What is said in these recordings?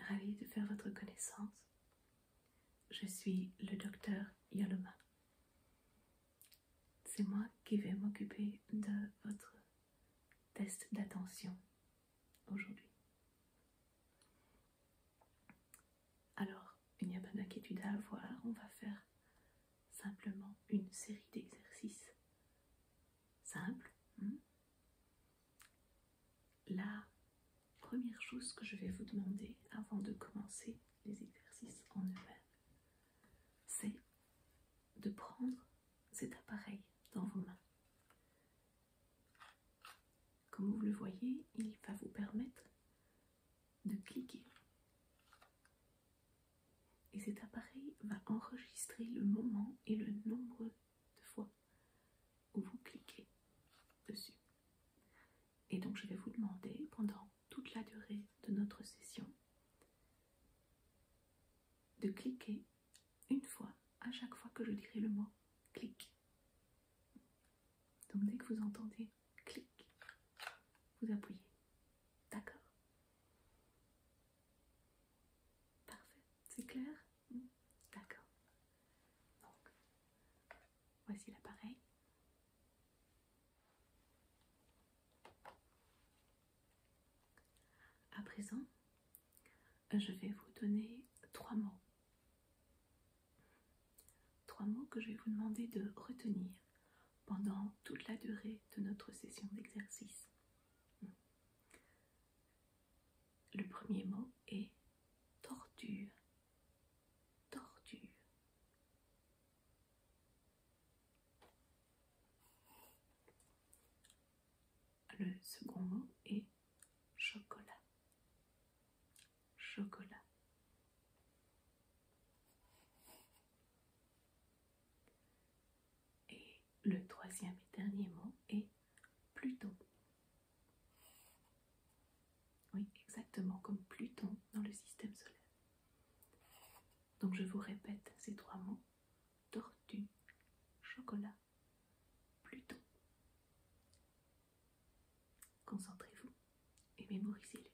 ravie de faire votre connaissance. Je suis le docteur Yaloma. C'est moi qui vais m'occuper de votre test d'attention aujourd'hui. Alors, il n'y a pas d'inquiétude à avoir, on va faire simplement une série d'exercices simples. La première chose que je vais vous demander avant de commencer les exercices en eux-mêmes, c'est de prendre cet appareil dans vos mains. Comme vous le voyez, il va vous permettre de cliquer. Et cet appareil va enregistrer le moment et le nombre de fois où vous cliquez dessus. Et donc je vais vous demander pendant toute la durée de notre session de cliquer une fois à chaque fois que je dirai le mot clic. Donc dès que vous entendez clic, vous appuyez. D'accord? Parfait. C'est clair? D'accord. Donc, voici l'appareil. À présent, je vais vous donner 3 mots. 3 mots que je vais vous demander de retenir pendant toute la durée de notre session d'exercice. Le premier mot est torture. Torture. Le second mot est chocolat. Chocolat. Et le troisième et dernier mot est Pluton. Oui, exactement comme Pluton dans le système solaire. Donc je vous répète ces 3 mots. Tortue, chocolat, Pluton. Concentrez-vous et mémorisez-les.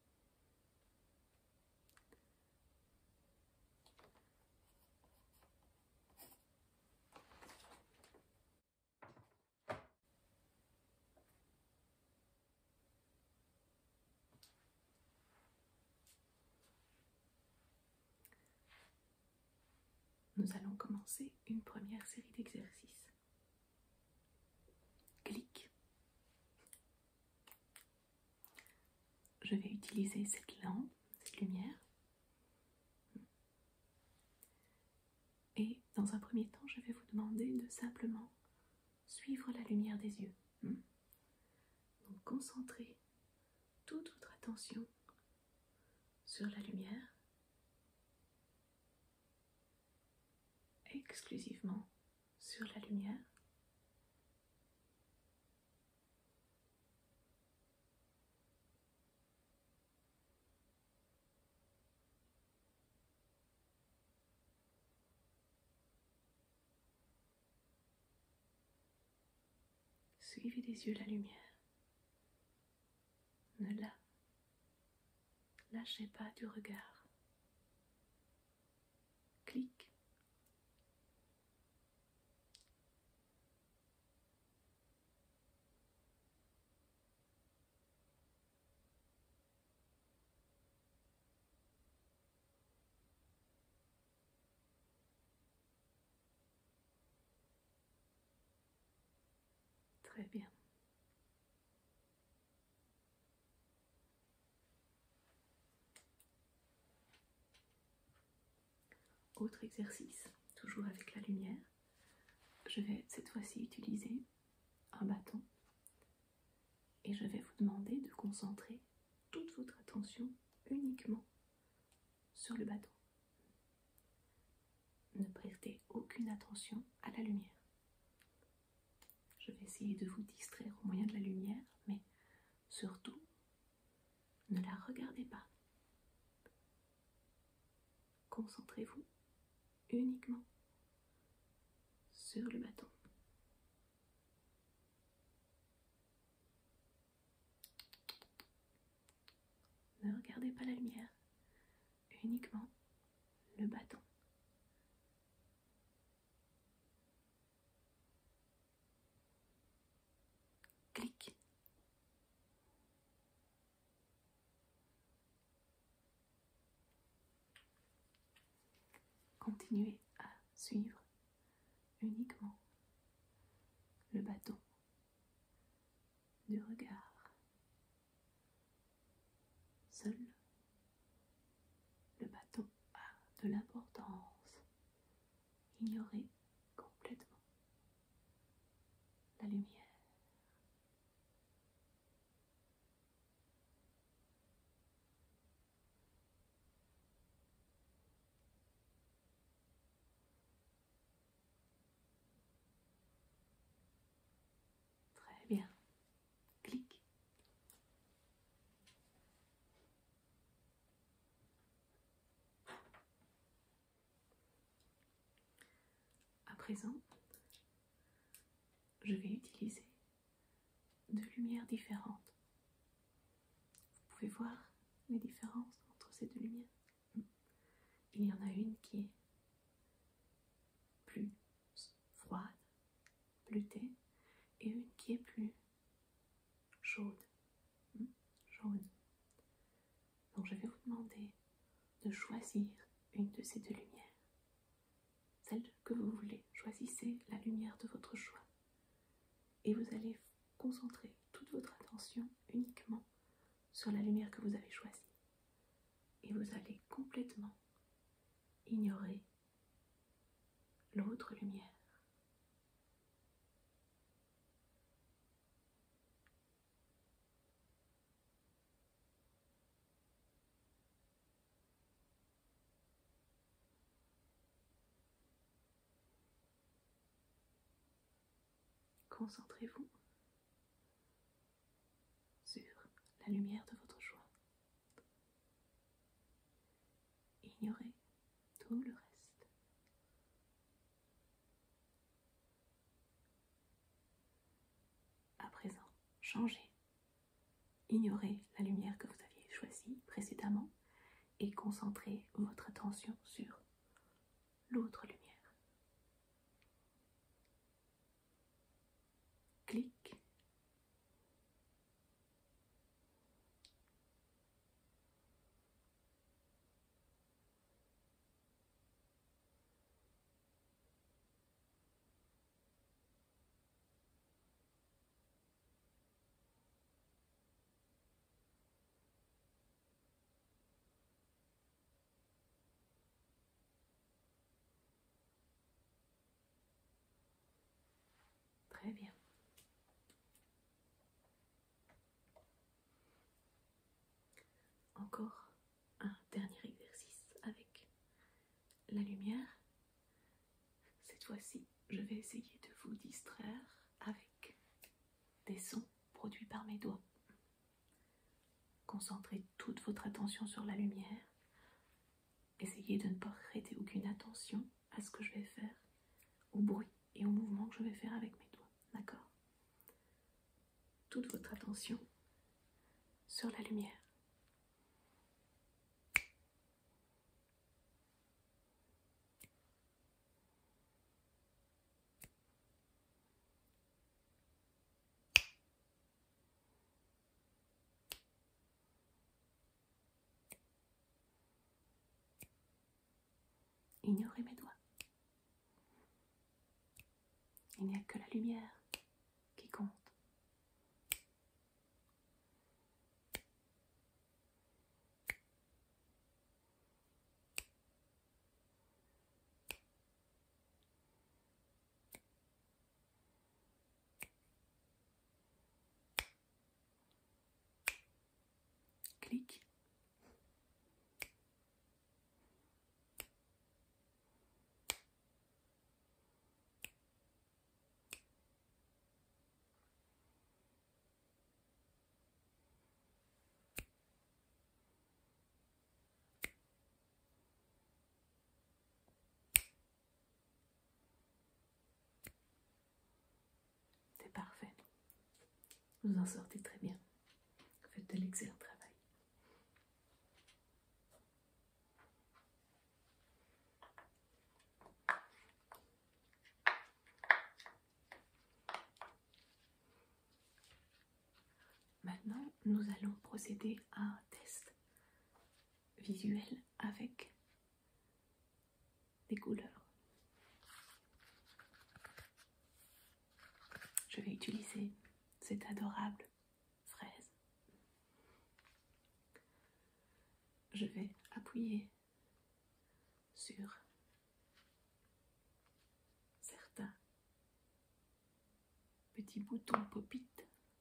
Nous allons commencer une première série d'exercices. Clic. Je vais utiliser cette lampe, cette lumière. Et dans un premier temps, je vais vous demander de simplement suivre la lumière des yeux. Donc concentrez toute votre attention sur la lumière, exclusivement sur la lumière. Suivez des yeux la lumière. Ne la lâchez pas du regard. Clic. Très bien. Autre exercice, toujours avec la lumière. Je vais cette fois-ci utiliser un bâton et je vais vous demander de concentrer toute votre attention uniquement sur le bâton. Ne prêtez aucune attention à la lumière. Je vais essayer de vous distraire au moyen de la lumière, mais surtout, ne la regardez pas. Concentrez-vous uniquement sur le bâton. Ne regardez pas la lumière. uniquement le bâton. Clic. Continuez à suivre uniquement le bâton du regard. Seul le bâton a de l'importance. Ignorez complètement la lumière. Très bien. Clic. À présent, je vais utiliser deux lumières différentes. Vous pouvez voir les différences entre ces deux lumières. Il y en a une qui est plus froide, bleutée, et une qui est plus chaude, jaune. Donc je vais vous demander de choisir une de ces deux lumières. Celle que vous voulez. Choisissez la lumière de votre choix. Et vous allez concentrer toute votre attention uniquement sur la lumière que vous avez choisie. Et vous allez complètement ignorer l'autre lumière. Concentrez-vous sur la lumière de votre choix. Ignorez tout le reste. À présent, changez. Ignorez la lumière que vous aviez choisie précédemment et concentrez votre attention sur l'autre lumière. Clic. Très bien. Encore un dernier exercice avec la lumière. Cette fois-ci, je vais essayer de vous distraire avec des sons produits par mes doigts. Concentrez toute votre attention sur la lumière. Essayez de ne pas prêter aucune attention à ce que je vais faire, au bruit et au mouvement que je vais faire avec mes doigts. D'accord? Toute votre attention sur la lumière. Ignorez mes doigts. Il n'y a que la lumière qui compte. Clic. C'est parfait. Vous en sortez très bien. Vous faites de l'excellent travail. Maintenant, nous allons procéder à un test visuel avec des couleurs. Je vais utiliser cette adorable fraise. Je vais appuyer sur certains petits boutons pop-it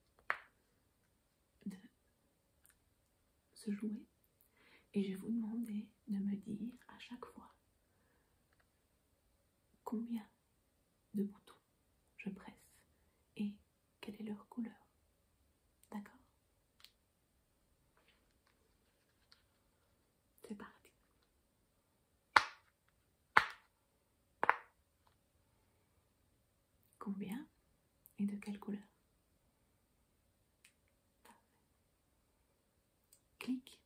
de ce jouet et je vais vous demander de me dire à chaque fois combien de boutons je presse et quelle est leur couleur. D'accord? C'est parti. Combien et de quelle couleur? Parfait. Clic.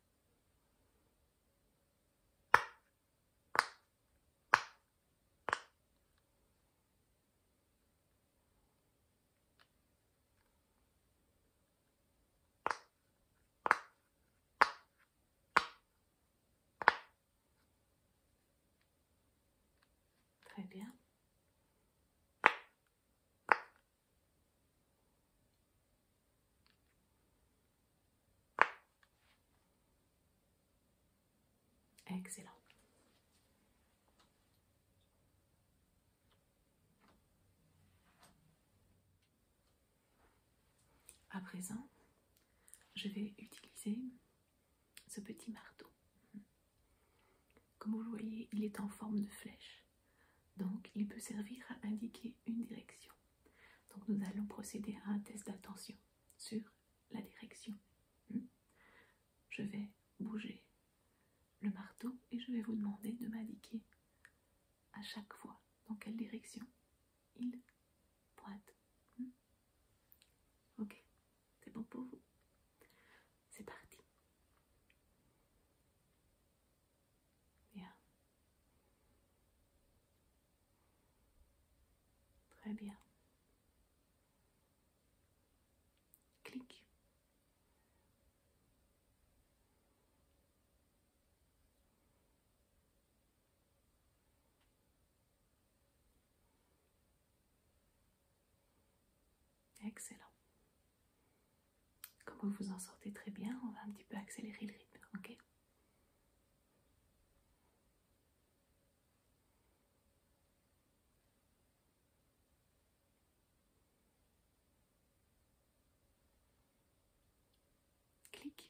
Très bien. Excellent. À présent, je vais utiliser ce petit marteau. Comme vous le voyez, il est en forme de flèche. Donc, il peut servir à indiquer une direction. Donc, nous allons procéder à un test d'attention sur la direction. Je vais bouger le marteau et je vais vous demander de m'indiquer à chaque fois dans quelle direction il pointe. Ok, c'est bon pour vous? C'est parti. Bien. Très bien. Clic. Excellent. Comme vous vous en sortez très bien, on va un petit peu accélérer le rythme, ok? Clic.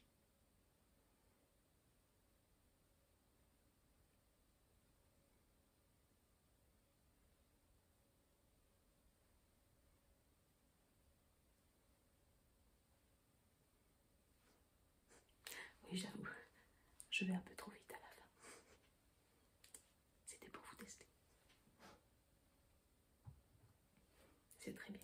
Oui, j'avoue, je vais un peu trop vite à la fin. C'était pour vous tester. C'est très bien.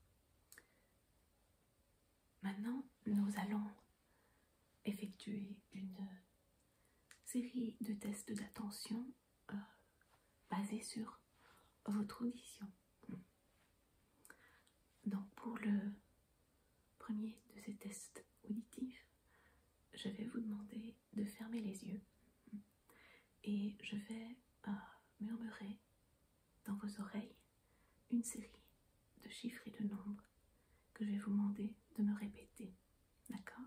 Maintenant, nous allons effectuer une série de tests d'attention basés sur votre audition. Donc, pour le premier de ces tests auditifs, je vais vous demander de fermer les yeux et je vais murmurer dans vos oreilles une série de chiffres et de nombres que je vais vous demander de me répéter. D'accord?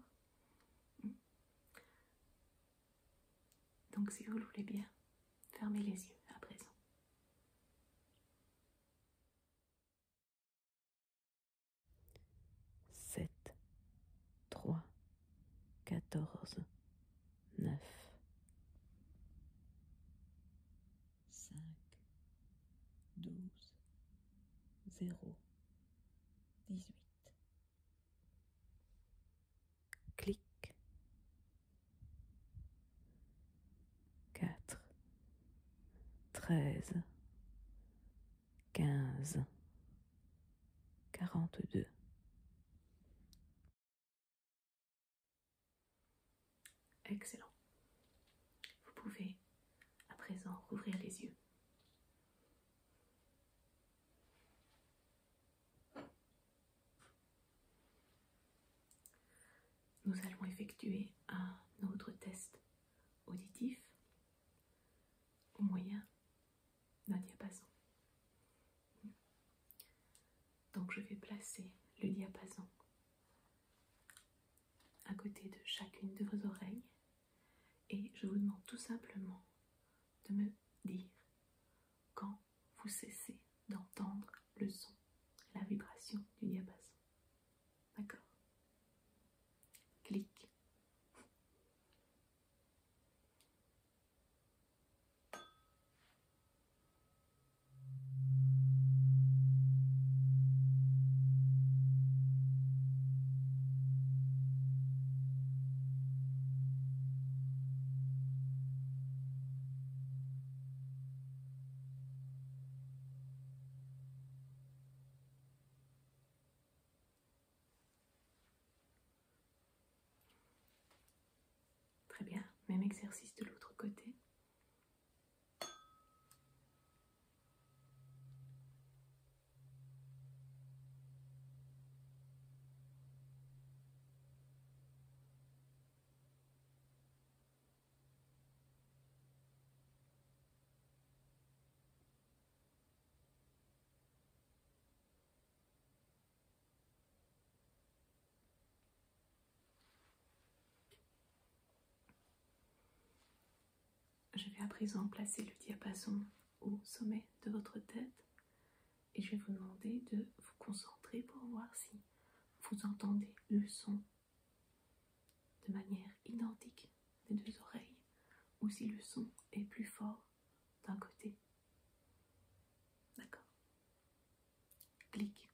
Donc, si vous le voulez bien, fermez les yeux à présent. 7, 3, 14, 9, 5, 12, 0, 18. Clic. 4, 13, 15, 42. Excellent. Vous pouvez à présent rouvrir les yeux. nous allons effectuer un autre test auditif au moyen d'un diapason. Donc je vais placer le diapason à côté de chacune de vos oreilles et je vous demande tout simplement de me dire quand vous cessez d'entendre le son, la vibration du diapason. D'accord? Clic. Très bien, même exercice de l'autre côté. Je vais à présent placer le diapason au sommet de votre tête et je vais vous demander de vous concentrer pour voir si vous entendez le son de manière identique des deux oreilles ou si le son est plus fort d'un côté. D'accord? Clic.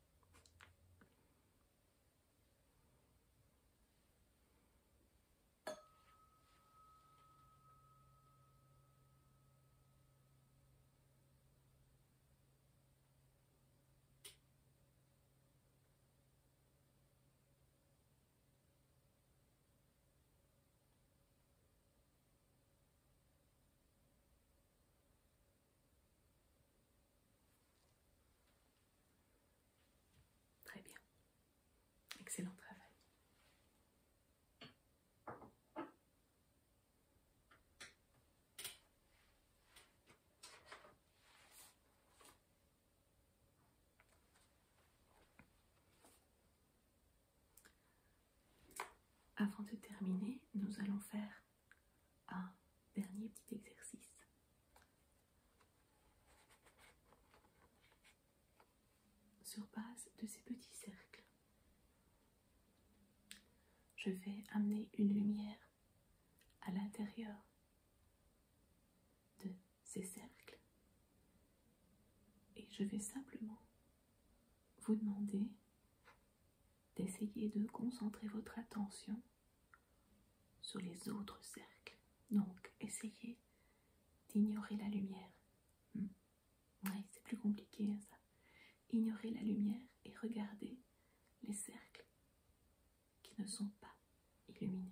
Très bien. Excellent travail. Avant de terminer, nous allons faire un dernier petit exercice. Sur base de ces petits cercles, je vais amener une lumière à l'intérieur de ces cercles et je vais simplement vous demander d'essayer de concentrer votre attention sur les autres cercles. Donc, essayez d'ignorer la lumière. Oui, c'est plus compliqué hein, ça. Ignorez la lumière et regardez les cercles qui ne sont pas illuminés.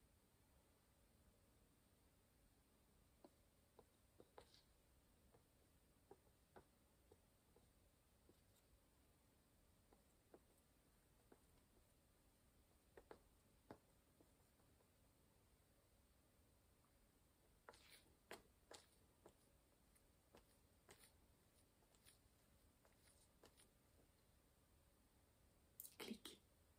Clic.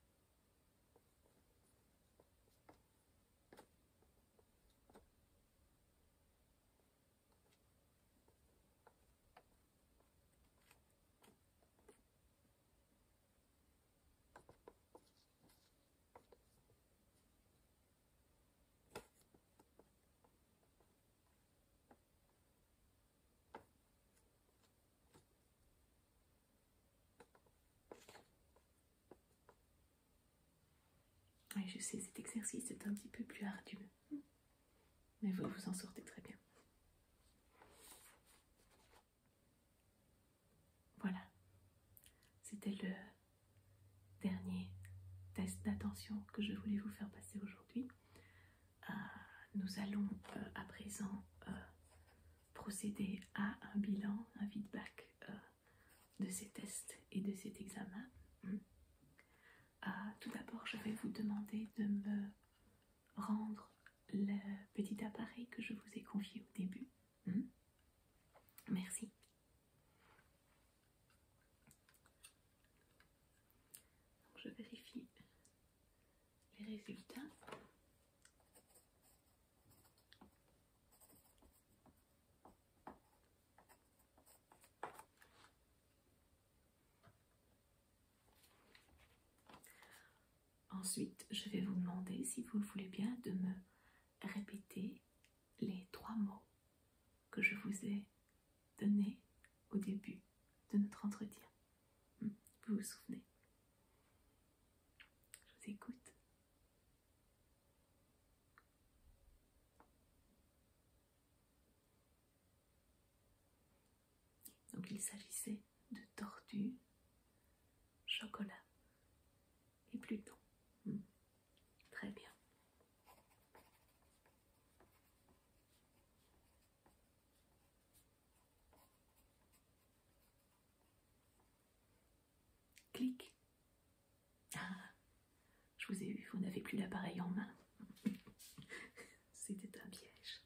Oui, je sais, cet exercice est un petit peu plus ardu, mais vous vous en sortez très bien. Voilà, c'était le dernier test d'attention que je voulais vous faire passer aujourd'hui. Nous allons à présent procéder à un bilan, un feedback de ces tests et de cet examen. Tout d'abord, je vais vous demander de me rendre le petit appareil que je vous ai confié au début. Merci. Donc, je vérifie les résultats. Ensuite, je vais vous demander, si vous le voulez bien, de me répéter les 3 mots que je vous ai donnés au début de notre entretien. Vous vous souvenez? Je vous écoute. Donc il s'agissait de tortue, chocolat et Pluton. Très bien. Clic. Je vous ai eu, vous n'avez plus l'appareil en main. C'était un piège.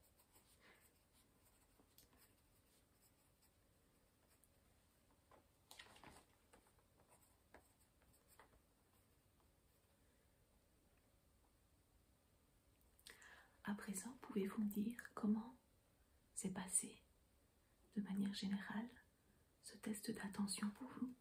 À présent, pouvez-vous me dire comment s'est passé, de manière générale, ce test d'attention pour vous?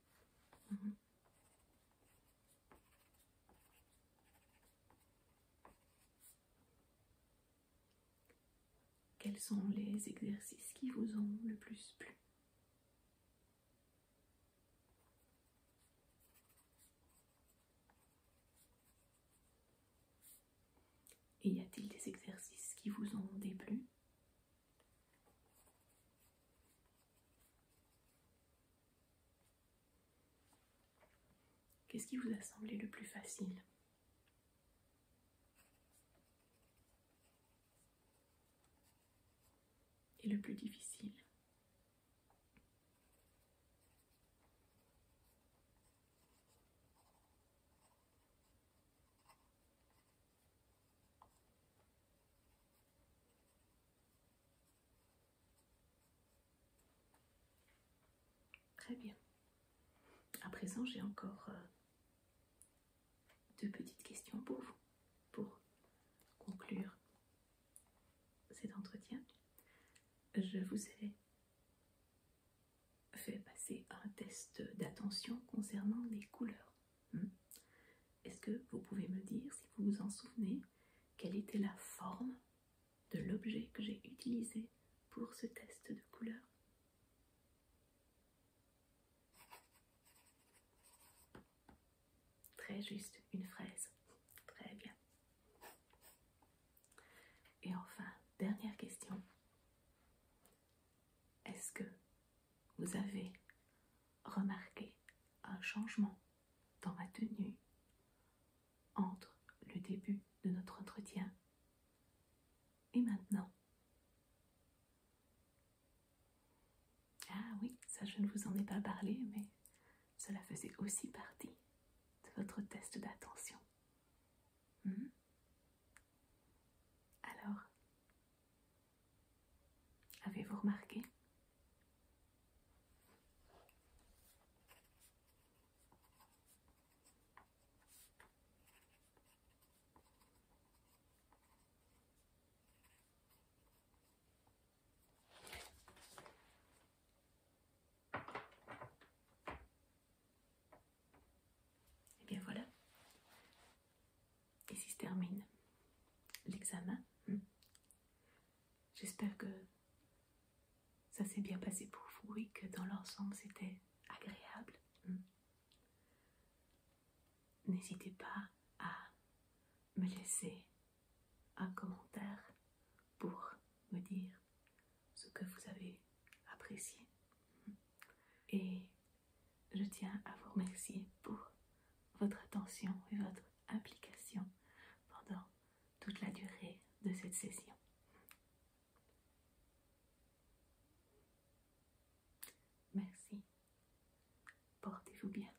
Quels sont les exercices qui vous ont le plus plu? Et y a-t-il des exercices qui vous ont déplu? Qu'est-ce qui vous a semblé le plus facile? Et le plus difficile? Très bien. À présent, j'ai encore 2 petites questions pour vous, pour conclure cet entretien. Je vous ai fait passer un test d'attention concernant les couleurs. Est-ce que vous pouvez me dire, si vous vous en souvenez, quelle était la forme de l'objet que j'ai utilisé pour ce test de couleurs? Très juste, une fraise. Très bien. Et enfin, dernière question. Est-ce que vous avez remarqué un changement dans ma tenue entre le début de notre entretien et maintenant? Ah oui, ça je ne vous en ai pas parlé, mais cela faisait aussi partie de votre test d'attention. Alors, avez-vous remarqué? Eh bien voilà, ici se termine l'examen. J'espère que ça s'est bien passé pour vous et que dans l'ensemble c'était agréable. N'hésitez pas à me laisser un commentaire pour me dire ce que vous avez apprécié. Et je tiens à vous remercier pour votre attention et votre implication pendant toute la durée de cette session. Merci. Portez-vous bien.